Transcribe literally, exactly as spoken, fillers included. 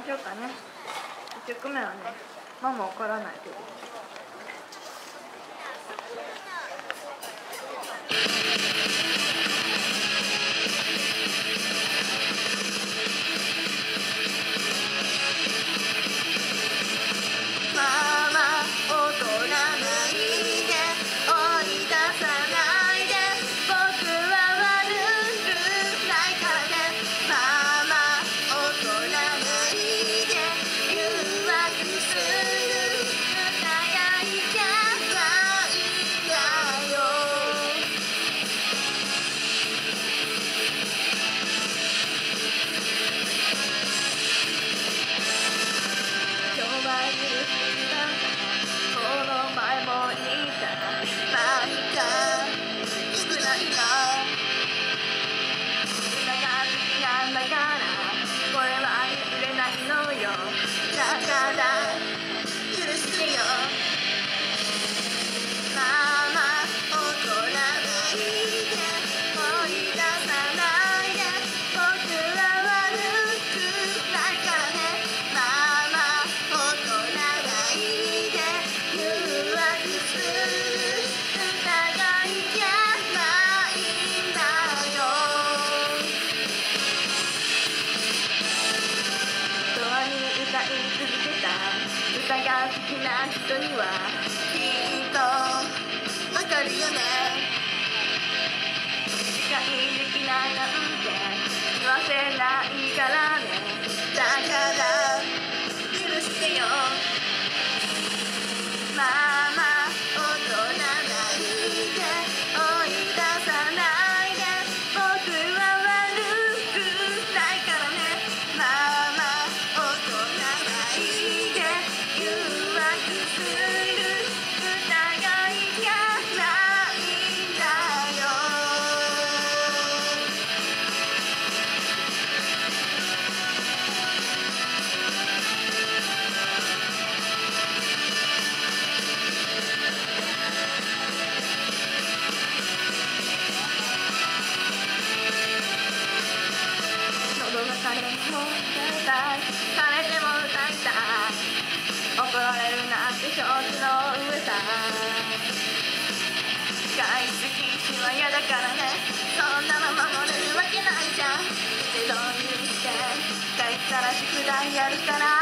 しょうかね。いっきょくめはね、ママ怒らないけど。 ママ怒らないで、追い出さないで、僕は悪くないからね。ママ怒らないで、誘惑する疑いじゃないんだよ。今日は許したこの前も言った何か良くないな。歌が好きなんだからこれは譲れないのよ。だから許してよ。ママ怒らないで、追い出さないで、僕は悪くないからね。ママ怒らないで、誘惑する疑いじゃないんだよ。ドアに歌い続けた歌が好きな人にはきっとわかるよね。理解できないなんて言わせないからね。だから許してよ。ママ怒らないで、追い出さないで、僕は悪くないからね。ママ怒らないで、誘惑する疑いじゃないんだよ。喉が枯れても歌いたい、枯れても歌いたい、怒られるなんて承知の上さ。外出禁止は嫌だからね。そんなの守れるわけないじゃん。一度許して帰ったら宿題やるから。